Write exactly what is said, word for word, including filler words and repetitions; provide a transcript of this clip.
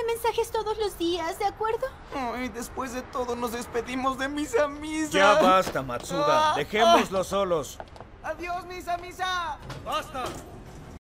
mensajes todos los días, ¿de acuerdo? Ay, después de todo nos despedimos de Misa Misa. Ya basta, Matsuda. Dejémoslos solos. Adiós, Misa Misa. ¡Basta!